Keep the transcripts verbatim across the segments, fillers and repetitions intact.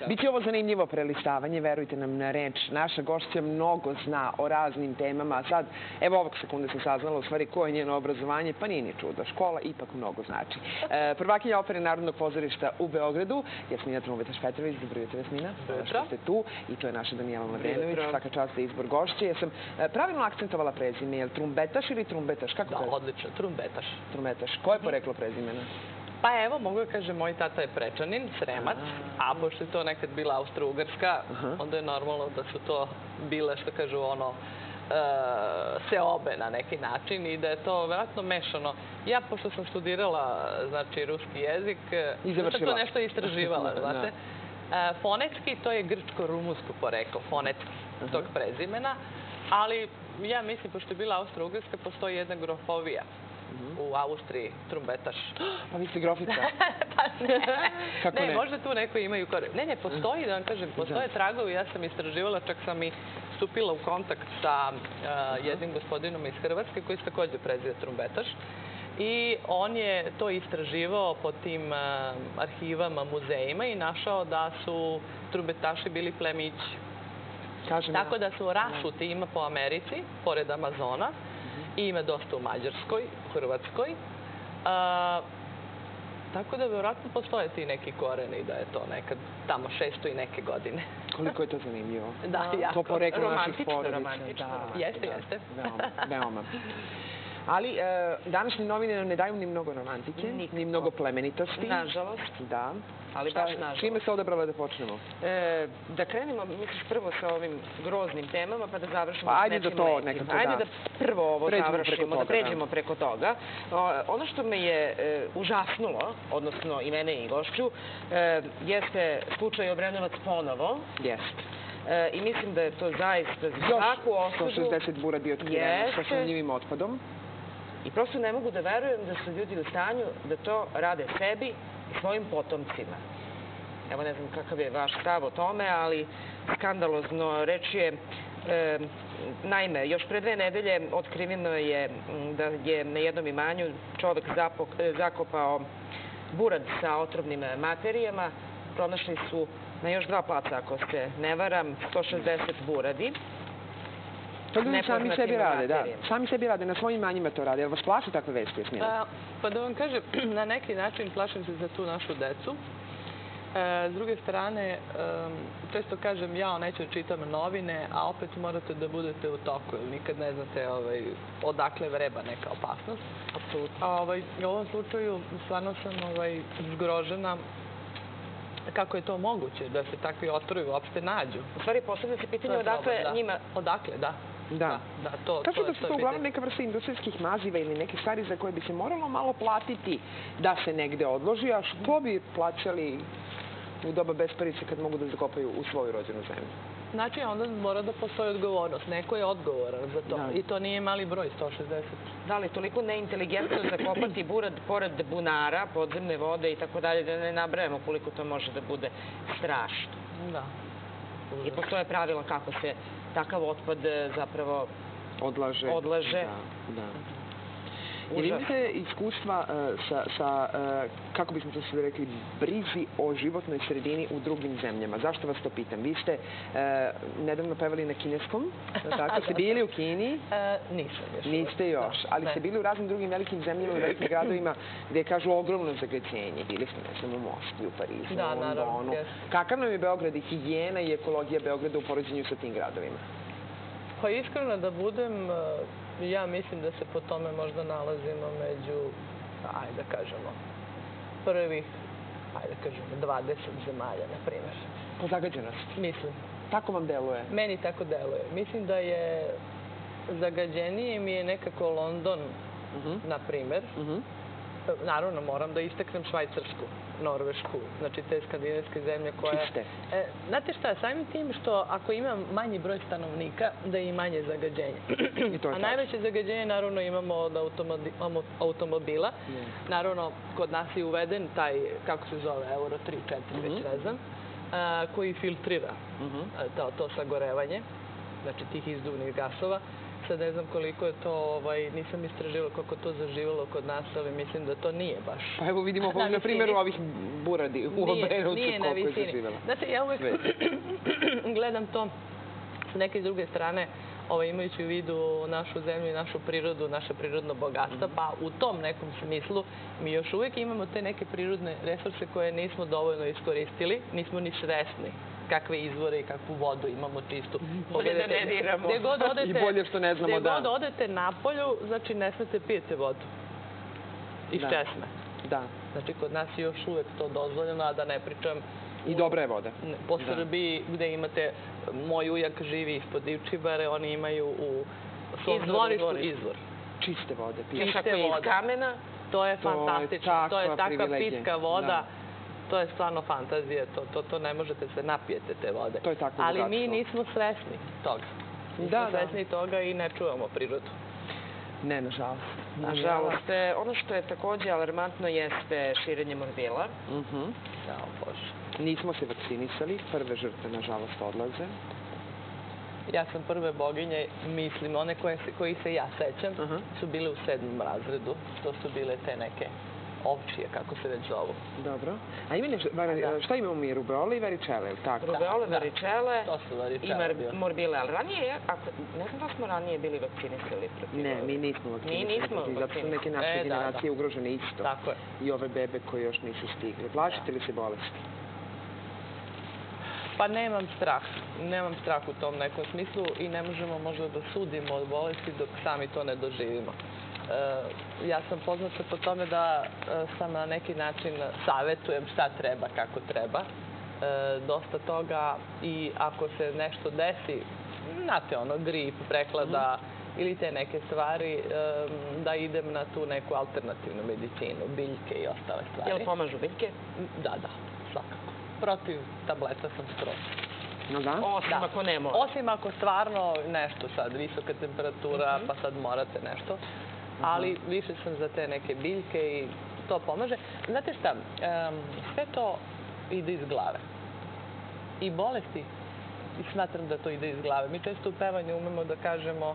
Biće ovo zanimljivo prelistavanje, verujte nam na reč. Naša gošća mnogo zna o raznim temama. Sad, evo ovog sekunde se saznala u stvari koje je njeno obrazovanje, pa nije ni čudo. Škola ipak mnogo znači. Prvakinja opere Narodnog pozorišta u Beogradu, Jasmina Trumbetaš-Petrović. Dobro jutro, Jasmina. Hvala što ste tu. I to je naša Danijela Mladenović. Svaka čast za izbor gošće. Ja sam pravilno akcentovala prezime. Je li Trumbetaš ili Trumbetaš? Kako da, odlično. Trumbetaš. Trumbetaš. Koje je poreklo prezimena? Pa evo, mogu da kažem, moj tata je Prečanin, Sremac, a pošto je to nekad bila Austro-Ugarska, onda je normalno da su to bile, što kažu, ono, seobe na neki način i da je to vjerojatno mešano. Ja, pošto sam studirala, znači, ruski jezik, da sam to nešto istraživala, znate. Fonetski, to je grčko-rumunsko poreklo, fonetski tog prezimena, ali ja mislim, pošto je bila Austro-Ugarska, postoji jedna grofovija u Austriji, Trumbetaš. Pa vi ste grofica? Pa ne. Kako ne? Ne, možda tu neko imaju kore. Ne, ne, postoji, da vam kažem, postoje tragovi. Ja sam istraživala, čak sam i stupila u kontakt sa jednim gospodinom iz Hrvatske koji se takođe preziva Trumbetaš. I on je to istraživao po tim arhivama, muzejima i našao da su trumbetaši bili plemići. Tako da su rasuti, ima po Americi, pored Amazona, i ima dosta u Mađarskoj, u Hrvatskoj. Tako da vjerojatno postoje ti neki koreni da je to nekad tamo šesto i neke godine. Koliko je to zanimljivo. Da, jako. To poreklo naših porodica. Romantično, romantično. Jeste, jeste. Veoma. Ali današnje novine nam ne daju ni mnogo romantike, ni mnogo plemenitosti. Nažalost. Da. Ali baš nažalost. Čime se odabrala da počnemo? Da krenemo, misliš, prvo sa ovim groznim temama, pa da završimo s nekim lepim. Ajde da prvo ovo završimo, da pređemo preko toga. Ono što me je užasnulo, odnosno i mene i gošću, jeste slučaj Obrenovac ponovo. Jeste. I mislim da je to zaista za svaku osudu. Još sto šezdeset buradi otkriveno sa sumnjivim otpadom. I prosto ne mogu da verujem da su ljudi u stanju da to rade sebi i svojim potomcima. Evo, ne znam kakav je vaš stav o tome, ali skandalozno. Reč je, naime, još pre dve nedelje otkriveno je da je na jednom imanju čovek zakopao burad sa otrovnim materijama. Pronašli su na još dva placa, ako se ne varam, sto šezdeset buradi. To ljudi sami sebi rade, da. Sami sebi rade, na svojim imanjima to rade. Jel vas plaši takve vesti, Jasmina? Pa da vam kažem, na neki način plašim se za tu našu decu. S druge strane, često kažem, ja neću čitam novine, a opet morate da budete u toku, jer nikad ne znate odakle vreba neka opasnost. Apsolutno. U ovom slučaju stvarno sam zgrožena kako je to moguće da se takvi otrovi uopšte nađu. U stvari, postavlja se pitanje odakle njima... Odakle, da. Da. Kažu da su to uglavnom neka vrsta industrijskih maziva ili neke stvari za koje bi se moralo malo platiti da se negde odloži, a što bi plaćali u doba besparice kad mogu da zakopaju u svoju rođenu zemlju? Znači, onda mora da postoji odgovornost. Neko je odgovoran za to. I to nije mali broj, sto šezdeset. Da li, toliko neinteligentno zakopati burad pored bunara, podzemne vode i tako dalje, da ne nabrajamo koliko to može da bude strašno. Da. I postoje pravila kako se takav otpad zapravo odlaže. Da. Jer imate iskustva sa, kako bismo to sve rekli, brizi o životnoj sredini u drugim zemljama. Zašto vas to pitam? Vi ste nedavno pevali na kineskom, tako? Ste bili u Kini? Nisam još. Niste još, ali ste bili u raznim drugim velikim zemljama i velikim gradovima gde kažu ogromno zagađenje. Bili ste, ne znam, u Moskvi, u Parizu, u Londonu. Kakav nam je Beograd i higijena i ekologija Beograda u poređenju sa tim gradovima? Pa iskreno da budem, ja mislim da se po tome možda nalazimo među, ajde da kažemo, prvih, ajde da kažemo, dvadeset zemalja, na primjer. Po zagađenosti? Mislim. Tako vam deluje? Meni tako deluje. Mislim da je zagađenije mi je nekako London, na primjer. Naravno, moram da istaknem Švajcarsku, Norvešku, znači te skandinavske zemlje koje... Čiste. Znate šta, samim tim što ako ima manji broj stanovnika, da je i manje zagađenje. A najveće zagađenje, naravno, imamo od automobila. Naravno, kod nas je uveden taj, kako se zove, euro tri, četiri, već ne znam, koji filtrira to sagorevanje, znači tih izduvnih gasova. sad ne znam koliko je to, nisam istraživala kako to zaživalo kod nas, ali mislim da to nije baš. Pa evo vidimo na primjeru ovih buradi u Obrenovcu koliko je zaživjela. Znate, ja uvek gledam to s neke druge strane, imajući u vidu našu zemlju i našu prirodu, naše prirodno bogatstvo, pa u tom nekom smislu mi još uvijek imamo te neke prirodne resurse koje nismo dovoljno iskoristili, nismo ni svesni kakve izvore i kakvu vodu imamo čistu. Bolje da ne diramo. I bolje što ne znamo da. Gde god odete napolju, znači ne smete pijete vodu. Iz česme. Da. Znači kod nas je još uvijek to dozvoljeno, a da ne pričam i dobra je voda. Po Srbiji gde imate, moj ujak živi ispod Divčibare, oni imaju u svom dvorištu izvor. Čiste vode. Čiste vode. Iz kamena. To je fantastično. To je takva pitka voda. To je stvarno fantazija. To ne možete se napijete te vode. To je takvo bogatstvo. Ali mi nismo svesni toga. Nismo svesni toga i ne čuvamo prirodu. Ne, nažalost. Nažalost. Ono što je također alarmantno jeste širenje morbila. Jao Bože. Nismo se vakcinisali, prve žrtve, nažalost, odlaze. Ja sam prve boginje, mislim, one koji se ja sećam, su bile u sedmom razredu. To su bile te neke ovčije, kako se već zovu. Dobro. A šta imamo mi? Rubeole i varičele, ili tako? Rubeole, varičele i morbile. Ali ranije, ne znam da smo ranije bili vakcinisali. Ne, mi nismo vakcinisali. Zato su neke naše generacije ugrožene isto. Tako je. I ove bebe koje još nisu stigli. Plašite li se bolesti? Pa nemam strah. Nemam strah u tom nekom smislu i ne možemo možda da sudimo od bolesti dok sami to ne doživimo. Ja sam poznata po tome da sam na neki način savjetujem šta treba, kako treba. Dosta toga i ako se nešto desi, znate ono, grip, preklada ili te neke stvari, da idem na tu neku alternativnu medicinu, biljke i ostale stvari. Jel pomažu biljke? Da, da, svakako. Protiv tableta sam skroz. Osim ako ne mora. Osim ako stvarno nešto sad, visoka temperatura, pa sad morate nešto. Ali više sam za te neke biljke i to pomaže. Znate šta, sve to ide iz glave. I bolesti, i smatram da to ide iz glave. Mi često u pevanju umemo da kažemo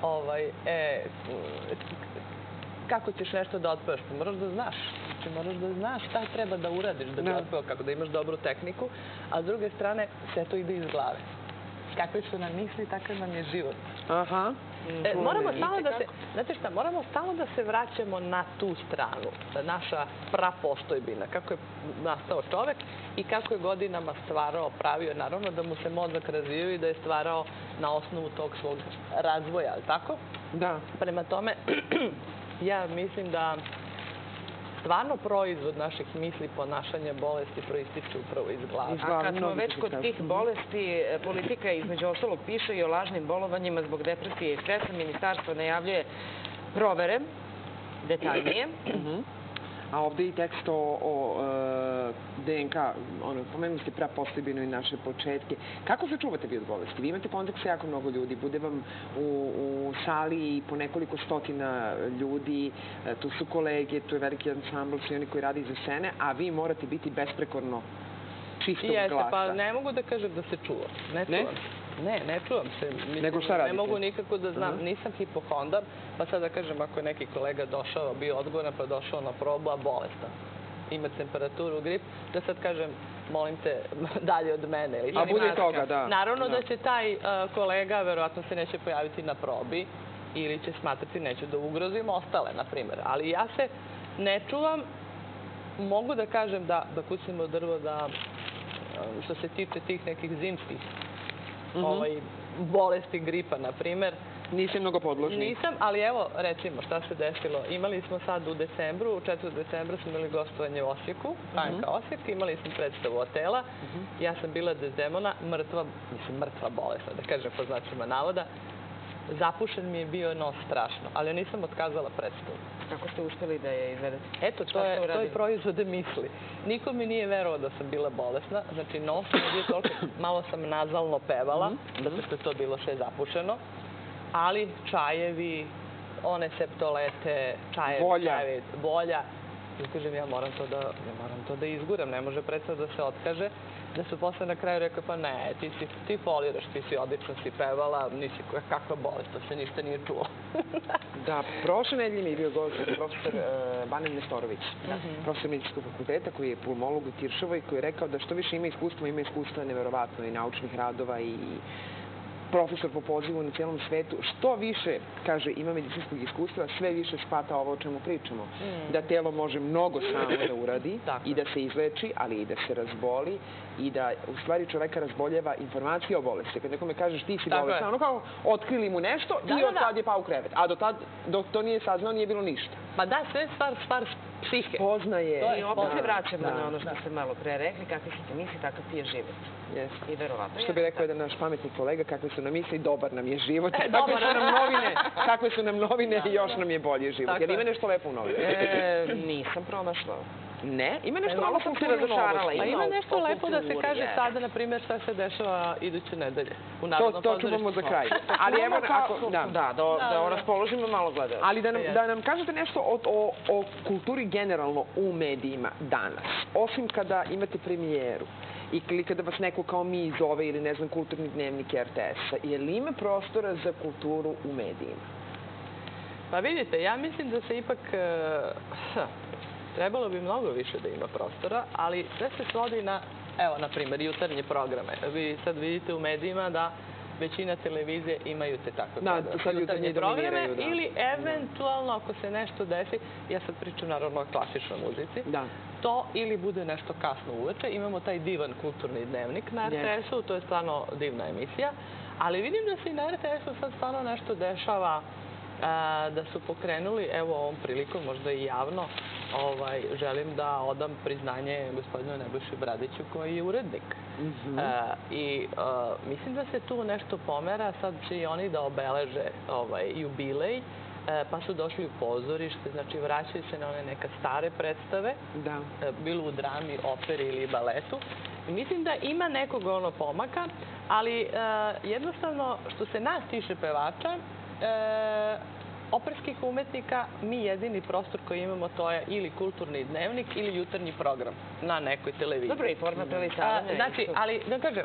kako ćeš nešto da otpevaš, pa moraš da znaš. Znači, moraš da znaš šta treba da uradiš da bi otpeo, kako da imaš dobru tehniku, a s druge strane, sve to ide iz glave. Kakve su nam misli, takav nam je život. Aha. Moramo stalno da se, znate šta, moramo stalno da se vraćamo na tu stranu, naša prapostojbina, kako je nastao čovek i kako je godinama stvarao, pravio, naravno da mu se mozak razvio i da je stvarao na osnovu tog svog razvoja, ali tako? Da. Prema tome, ja mislim da stvarno proizvod naših misli, ponašanja, bolesti proističe upravo iz glave. A kad smo već kod tih bolesti, politika između ostalog piše i o lažnim bolovanjima zbog depresije i stresa. Ministarstvo najavljuje provere detaljnije. A ovdje i tekst o de en ka, pomenuli ste prapostojbinu i naše početke. Kako se čuvate vi od bolesti? Vi imate kontakt sa jako mnogo ljudi, bude vam u sali po nekoliko stotina ljudi, tu su kolege, tu je veliki ansambl, svi oni koji radi iza scene, a vi morate biti besprekorno čistog glasa. Jeste, pa ne mogu da kažem da se čuvam. Ne čuvam se. Ne, ne čuvam se. Nego šta radite? Ne mogu nikako da znam. Nisam hipohondar, pa sad da kažem, ako je neki kolega došao, bio odgovoran, pa došao na probu, a bolestan. Ima temperaturu, grip, da sad kažem, molim te, dalje od mene. A bude toga, da. Naravno da će taj kolega, verovatno se neće pojaviti na probi ili će smatrati, neću da ugrozim ostale, na primjer. Ali ja se ne čuvam, mogu da kažem da kucimo drvo, da što se tiče tih nekih zimskih bolesti, gripa, na primjer. Nisi mnogo podložni? Nisam, ali evo, recimo, šta se desilo. Imali smo sad u decembru, u četvrtog decembra smo imali gostovanje u Osijeku, H N K Osijek, imali smo predstavu Otela. Ja sam bila Dezdemona, mrtva, mislim, mrtva bolesna, da kažem po znacima navoda. Zapušen mi je bio nos strašno, ali ja nisam otkazala predstavu. Kako ste uspjeli da je izvedete? Eto, to je proizvode misli. Niko mi nije verovao da sam bila bolesna. Znači, nos mi je bio toliko, malo sam nazalno pevala, zato što je to bilo sve zapušeno. Ali čajevi, one septolete, čajevi, volja. I kažem, ja moram to da, ja moram to da izguram, ne može predstav da se otkaže, da su posle na kraju rekao, pa ne, ti, si, ti foliraš, ti si odlično si pevala, nisi kakva bolest, to se ništa nije čulo. Da, prošle nedelje mi je bio gost profesor uh, Banen Nestorović, mm -hmm. profesor medicinskog fakulteta koji je pulmolog u Tiršovoj, koji je rekao da što više ima iskustva, ima iskustva neverovatno i naučnih radova i profesor po pozivu na cijelom svetu, što više, kaže, ima medicinskog iskustva, sve više shvata ovo o čemu pričamo. Mm. Da telo može mnogo samo da uradi i da se izleči, ali i da se razboli i da u stvari čoveka razboljeva informacija o bolesti. Kad nekome kažeš ti si bolestan, ono kao otkrili mu nešto i od tad je pao u krevet. A do tad, dok to nije saznao, nije bilo ništa. Ma da, sve je stvar, stvar psihe. Poznaje. I opet se vraćamo na ono što ste malo pre rekli, kakvi ste misli, takav ti je život. I verovatno. Što bi rekao jedan naš pametni kolega, kakve su nam misli, dobar nam je život. Kakve su nam novine, kakve su nam novine i još nam je bolje život. Jer ima nešto lepo u novine. Nisam pronašla. Ne, ima nešto malo sam se razočarala. A ima nešto lepo da se kaže sada, na primjer, šta se dešava iduće nedelje u Narodnom pozorištu. To čuvamo za kraj. Ali evo, ako... Da, da raspoložimo malo gledati. Ali da nam kažete nešto o kulturi generalno u medijima danas. Osim kada imate premijeru ili kada vas neko kao mi zove ili, ne znam, kulturni dnevnik er te es-a, je li ima prostora za kulturu u medijima? Pa vidite, ja mislim da se ipak... Trebalo bi mnogo više da ima prostora, ali sve se svodi na, evo, na primjer, jutarnje programe. Vi sad vidite u medijima da većina televizije imaju te tako jutarnje programe ili eventualno, ako se nešto desi, ja sad pričam naravno o klasičnoj muzici, to ili bude nešto kasno uveče. Imamo taj divan kulturni dnevnik na er te es-u, to je stvarno divna emisija, ali vidim da se i na er te es-u sad stvarno nešto dešava, da su pokrenuli, evo ovom prilikom, možda i javno, želim da odam priznanje gospodinu Nebojši Bradiću koji je urednik. I mislim da se tu nešto pomera, sad će i oni da obeleže jubilej, pa su došli u pozorište, znači vraćaju se na one neka stare predstave, bilo u drami, operi ili baletu. Mislim da ima nekog ono pomaka, ali jednostavno što se nas tiše pevača, operskih umetnika, mi jedini prostor koji imamo to je ili kulturni dnevnik ili jutarnji program na nekoj televiziji. Dobro, i format televizije. Znači, ali da kažem,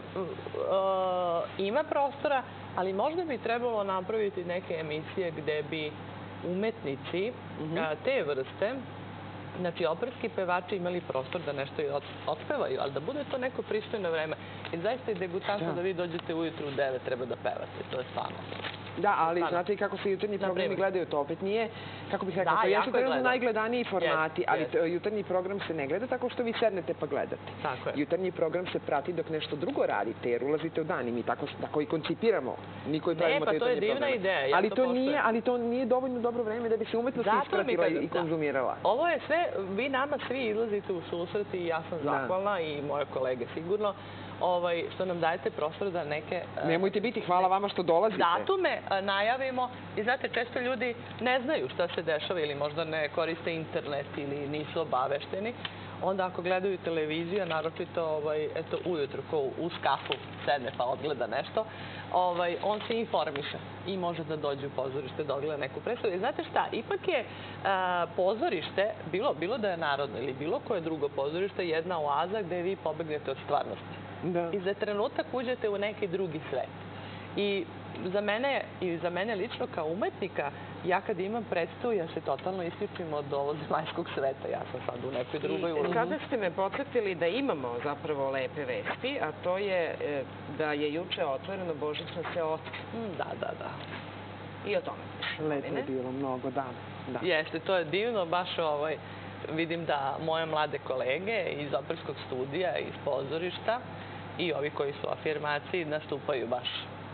ima prostora, ali možda bi trebalo napraviti neke emisije gde bi umetnici te vrste, znači operski pevači imali prostor da nešto i otpevaju, ali da bude to neko pristojno vreme. I zaista je degutantno da vi dođete ujutru u devet, treba da pevate. To je stvarno. Da, ali znate i kako se jutarnji programi gledaju, to opet nije, kako bih rekao, to jesu trenutno najgledaniji formati, ali jutarnji program se ne gleda tako što vi sednete pa gledate. Jutarnji program se prati dok nešto drugo radite, jer ulazite u dan i mi tako i koncipiramo. Mi koji pravimo te jutarnje programe. Ne, pa to je divna ideja, ja to poštujem. Ali to nije dovoljno dobro vreme da bi se umetnost ispratila i konzumirala. Ovo je sve, vi nama svi izlazite u susret i ja sam zahvalna i moje kolege sigurno, što nam dajete prostor da neke... Nemojte biti, hvala vama što dolazite. Datume najavimo i znate, često ljudi ne znaju šta se dešava ili možda ne koriste internet ili nisu obavešteni. Onda ako gledaju televiziju, a naročito ujutru ko uz kafu sedne pa odgleda nešto, on se informiše i može da dođe u pozorište da odgleda neku predstavu. I znate šta, ipak je pozorište, bilo da je narodno ili bilo koje drugo pozorište, jedna oaza gde vi pobegnete od stvarnosti. I za trenutak uđete u neki drugi svet. I za mene, i za mene lično kao umetnika, ja kad imam predstavu, ja se totalno isključim od ovog zemaljskog sveta. Ja sam sad u nekoj drugoj ulozi. I kada ste me podsjetili da imamo zapravo lepe vesti, a to je da je juče otvoreno božićno seosko. Da, da, da. I o tome. Lepo je bilo mnogo, da. Jeste, to je divno, baš ovaj... Vidim da moje mlade kolege iz operskog studija, iz pozorišta i ovi koji su u afirmaciji nastupaju baš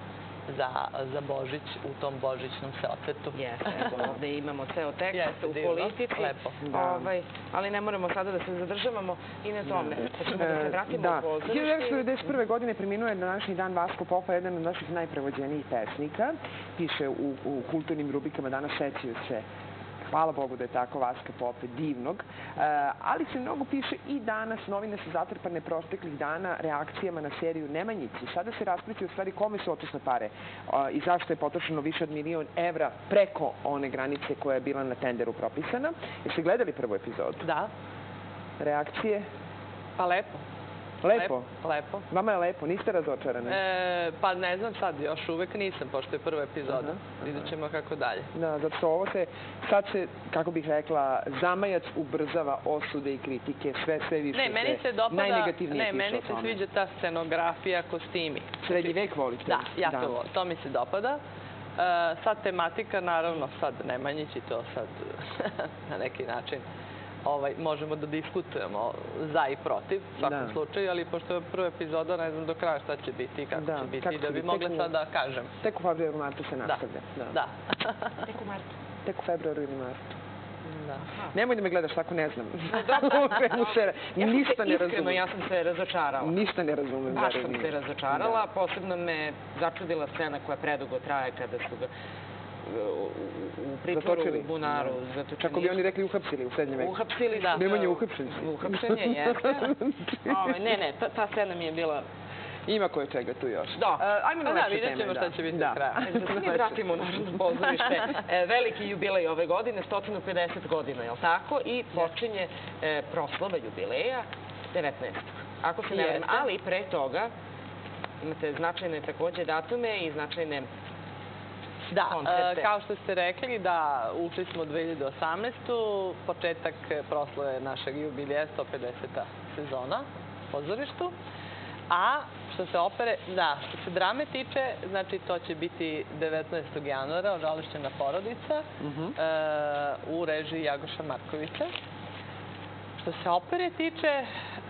za Božić u tom božićnom seocetu. Jeste, ovde imamo ceo tekst u politici. Lepo. Ali ne moramo sada da se zadržavamo i na tome. Hoćemo da se vratimo u pozorište. hiljadu devetsto devedeset prve. godine preminuo je na današnji dan Vasko Popa, jedan od naših najprevođenijih pesnika. Piše u kulturnim rubrikama danas sećaju se Hvala Bogu da je tako, Vaska Pope, divnog. Ali se mnogo piše i danas, novine su zatrpane proteklih dana reakcijama na seriju Nemanjići. Sada se raspliće u stvari kome su otišle pare i zašto je potrošeno više od milion evra preko one granice koja je bila na tenderu propisana. Jeste gledali prvu epizodu? Da. Reakcije? Pa lepo. Lepo? Lepo. Vama je lepo, niste razočarane? Pa ne znam sad, još uvek nisam, pošto je prva epizoda. Vidjet ćemo kako dalje. Da, zato što ovo se, sad se, kako bih rekla, zamajac ubrzava osude i kritike, sve, sve više ne, meni se dopada, najnegativnije ne, meni se sviđa ta scenografija, kostimi. Srednji vek volite? Da, ja to volim, to mi se dopada. Sad tematika, naravno, sad Nemanjići, to sad na neki način možemo da diskutujemo za i protiv, u svakom slučaju, ali pošto je prva epizoda, ne znam do kraja šta će biti i kako će biti, da bi mogla sad da kažem. Tek u februaru i martu se nastavlja. Da. Tek u martu. Tek u februaru ili martu. Da. Nemoj da me gledaš tako, ne znam. Ništa ne razumem. Iskreno, ja sam se razočarala. Ništa ne razumem. Baš sam se razočarala. Posebno me začudila scena koja predugo traje kada su ga u pritvoru u bunaru zatočeni. Kako bi oni rekli uhapsili u srednjem veku. Uhapsili, da. Nemanje uhapšenci. Uhapšenje, jeste. Ne, ne, ta scena mi je bila... Ima koje čega tu još. Da. Ajmo na lepše teme. Da, vidjet ćemo šta će biti do kraja. Da se mi vratimo u Narodno pozorište. Veliki jubilej ove godine, sto pedeset godina, je li tako? I počinje proslava jubileja devetnaestog Ako se ne vrem, ali pre toga imate značajne takođe datume i značajne Da, kao što ste rekli, da ušli smo u dve hiljade osamnaestu početak proslave našeg jubileja, sto pedeseta sezona u pozorištu. A što se opere, da, što se drame tiče, znači to će biti devetnaestog januara, Ožalošćena porodica, u režiji Jagoša Markovića. Što se opere tiče,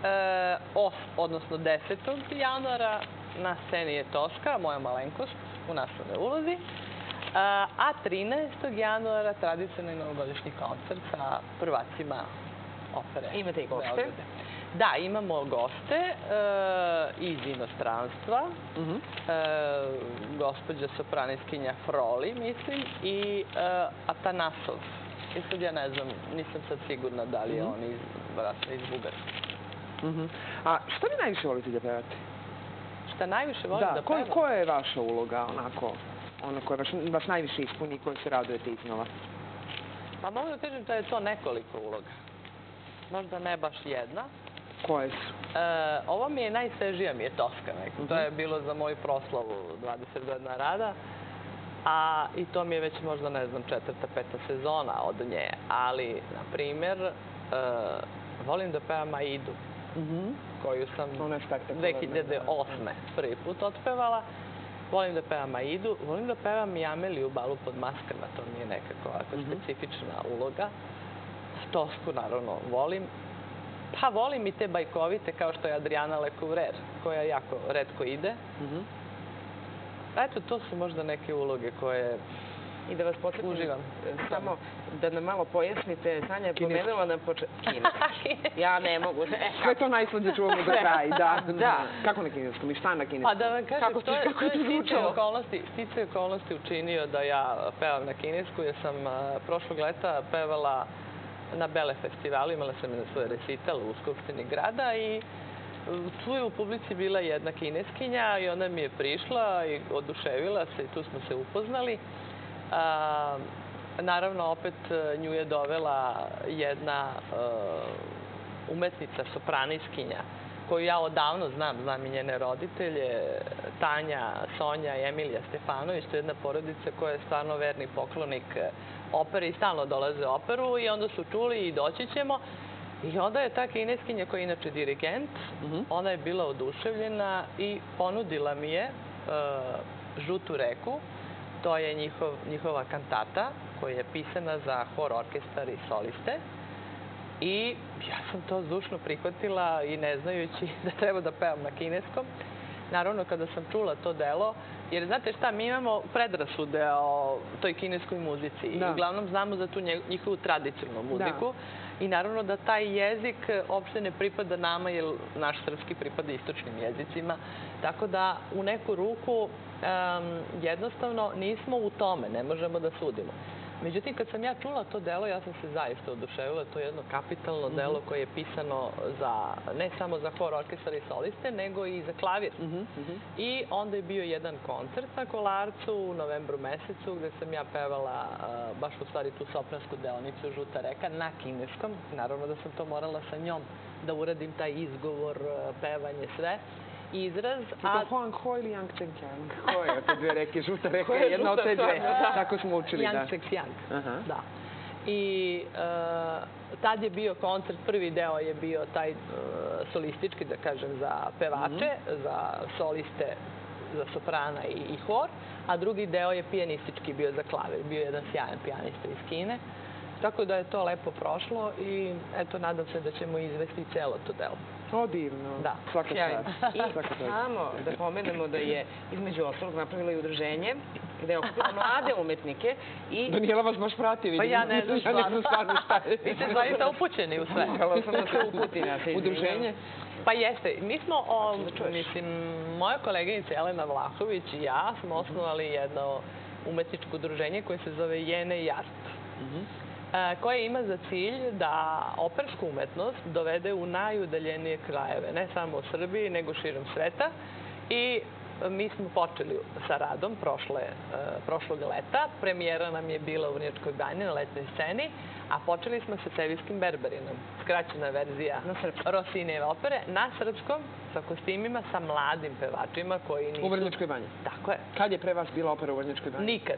odnosno desetog januara, na sceni je Toska, moja malenkost, u naslovnoj ulozi. A trinaestog januara tradicionalni novogodišnji koncert sa prvacima opere. Imate i goste? Da, imamo goste iz inostranstva. Gospođa sopraniskinja Froli, mislim, i Atanasov. I sad ja ne znam, nisam sad sigurna da li je on iz Bugarske. A šta vi najviše volite da pevate? Šta najviše volim da pevam? Da, koja je vaša uloga, onako, ona koja vas najviše ispuni i koju se radujete iznova? Pa mogu da kažem da je to nekoliko uloga. Možda ne baš jedna. Koje su? Ovo mi je najsvežija, mi je Toska. To je bilo za moju proslavu dvadeset godina rada. A i to mi je već možda, ne znam, četvrta, peta sezona od nje. Ali, na primjer, volim da pevam Aidu, koju sam dve hiljade osme prvi put otpevala. Volim da pevam Aidu, volim da pevam i Ameliju Balu pod maskama, to mi je nekako ovako specifična uloga. Tosku, naravno, volim. Pa volim i te bajkovite kao što je Adriana Lecouvreur, koja jako retko ide. Eto, to su možda neke uloge koje I da vas podsjetim, samo da nam malo pojasnite, Sanja je pomenula na početku kineski. Ja ne mogu. Sve to najslađe čuvamo do kraja, da. Kako na kineskom i šta na kineskom? Pa da vam kažem, to je sticaj okolnosti učinio da ja pevam na kinesku, jer sam prošlog leta pevala na Bele festivalu, imala sam na svoj recital u Skupštini grada i tu je u publici bila jedna kineskinja i ona mi je prišla i oduševila se i tu smo se upoznali. Naravno, opet nju je dovela jedna umetnica, sopraniskinja, koju ja odavno znam, znam i njene roditelje, Tanja, Sonja i Emilija Stefanović. To je jedna porodica koja je stvarno verni poklonik opere i stalno dolaze u operu i onda su čuli i doći ćemo. I onda je ta kineskinja koja je inače dirigent, ona je bila oduševljena i ponudila mi je Žutu reku. To je njihova kantata koja je pisana za hor, orkestar i soliste. I ja sam to zdušno prihvatila i ne znajući da treba da pevam na kineskom. Naravno, kada sam čula to delo, jer znate šta, mi imamo predrasude o toj kineskoj muzici i uglavnom znamo za tu njihovu tradicionalnu muziku. I naravno da taj jezik uopšte ne pripada nama, jer naš srpski pripada istočnim jezicima. Tako da u neku ruku jednostavno nismo u tome, ne možemo da sudimo. Međutim, kad sam ja čula to delo, ja sam se zaista oduševila. To je jedno kapitalno delo koje je pisano za, ne samo za hor, orkestar i soliste, nego i za klavir. I onda je bio jedan koncert na Kolarcu u novembru mesecu, gde sam ja pevala baš u stvari tu sopransku deonicu Žuta reka na kineskom. Naravno da sam to morala sa njom da uradim taj izgovor, pevanje, sve. Izraz. Je to Huang Ho ili Yang Tseng Yang? Ko je od te dve reke? Žuta reka je jedna od te dve. Tako smo učili, da. Yang Tseng Yang, da. I tad je bio koncert, prvi deo je bio taj solistički, da kažem, za pevače, za soliste, za soprana i hor, a drugi deo je pijanistički bio za klavir. Bio je jedan sjajan pijanista iz Kine. Tako da je to lepo prošlo i eto, nadam se da ćemo izvesti celo to delo. O, divno. Da. Svaka čast. I samo da pomenemo da je između ostalog napravila i udruženje gde je okupila mlade umetnike i... Danijela vas baš prati, vidim. Pa ja ne znam Ja ne znam stvarno šta je. Vi ste zaista upućeni u sve. Hvala sam da se uputi na se Udruženje? Pa jeste. Mi smo, mislim, moja koleginica Jelena Vlahović i ja smo osnovali jedno umetničko udruženje koje se zove Jene i Art, koje ima za cilj da opersku umetnost dovede u najudaljenije krajeve, ne samo u Srbiji, nego širom sveta. I mi smo počeli sa radom prošlog leta. Premijera nam je bila u Vrnjačkoj banji na letnoj sceni, a počeli smo sa Seviljskim Berberinom, skraćena verzija Rossinijeve opere, na srpskom, sa kostimima, sa mladim pevačima koji nisu... U Vrnjačkoj banji? Tako je. Kad je pre vas bila opera u Vrnjačkoj banji? Nikad.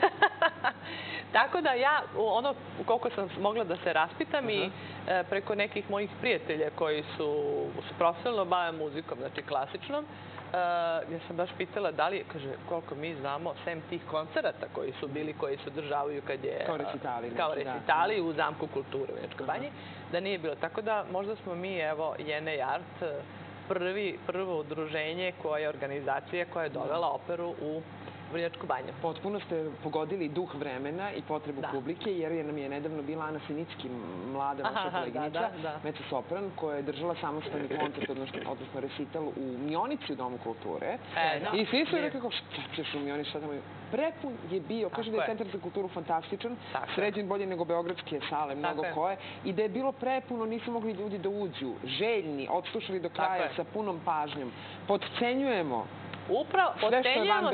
Tako da ja, ono koliko sam mogla da se raspitam i preko nekih mojih prijatelja koji su profesionalno bave muzikom, znači klasičnom, ja sam baš pitala da li, kaže, koliko mi znamo, sem tih koncerata koji su bili, koji se održavaju kad je... Kao recitali. Kao recitali u Zamku kulture u Vrnjačkoj banji, da nije bilo. Tako da možda smo mi, evo, Jene i Art, prvo udruženje koje je organizacija koja je dovela operu u Vrnjačku banju. Potpuno ste pogodili duh vremena i potrebu publike, jer je nam je nedavno bila Ana Sinicki, mlada vaša koleginica, mezzo-sopran, koja je držala samostalni koncert, odnosno recital u Mionici u Domu kulture. I svi su rekli, šta ćeš u Mionici, šta tamo je? Prepun je bio, kaže da je Centar za kulturu fantastičan, sređen bolje nego beogradske sale, mnogo koje, i da je bilo prepuno, nisu mogli ljudi da uđu, željni, odslušali do kraja sa punom pažnjom. Podcenjujemo Upravo, podcenjujemo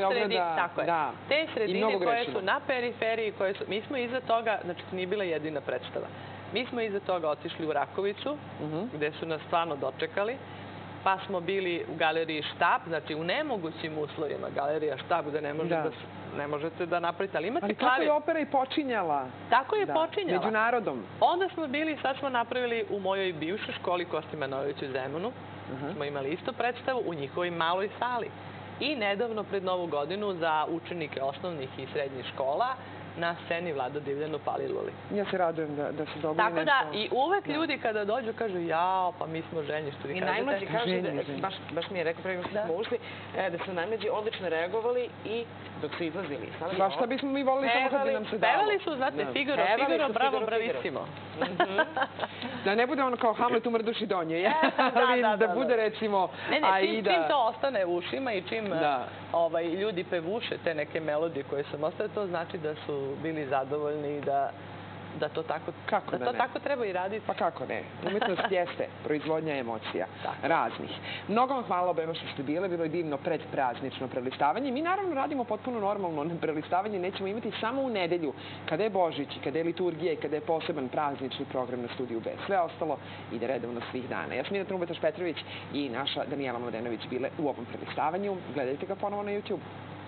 te sredine koje su na periferiji, koje su... Mi smo iza toga, znači to nije bila jedina predstava, mi smo iza toga otišli u Rakovicu, gde su nas stvarno dočekali, pa smo bili u galeriji Štab, znači u nemogućim uslovima, galerija Štab, gde ne možete da napravite, ali imate klavir. Ali tako je opera i počinjala. Tako je počinjala. Među narodom. Onda smo bili, sad smo napravili u mojoj bivšoj školi Kosti Manojlović u Zemunu, smo imali isto predstavu u njihovoj maloj sali. I nedavno, pred Novu godinu, za učenike osnovnih i srednjih škola, na sceni Vlado Divljan u Paliluli. Ja se radujem da se dobili nešto... Tako da, i uvek ljudi kada dođu kažu, jao, pa mi smo ženji, što vi kažete. I najmlađi kažu, baš mi je rekao prema što smo ušli, da su najmlađi odlično reagovali i dok su izlazili. Pa šta bismo mi volili samo kad bi nam se dalo? Pevali su, znate, Figaro, Figaro, bravo, bravissimo. Da ne bude ono kao Hamlet u Mrduši donje, ali da bude recimo Aida... Čim to ostane u ušima i čim ljudi pevuše te neke melodije koje su ostale, to znači da su bili zadovoljni i da to tako treba i raditi. Pa kako ne? Umetnost jeste proizvodnja emocija raznih. Mnogo vam hvala obema što ste bile. Bilo je divno predpraznično prelistavanje. Mi naravno radimo potpuno normalno prelistavanje. Nećemo imati samo u nedelju, kada je Božić, kada je liturgija i kada je poseban praznični program na Studiju B. Sve ostalo ide redovno svih dana. Jasmina Trumbetaš-Petrović i naša Danijela Mladenović bile u ovom prelistavanju. Gledajte ga ponovo na YouTube.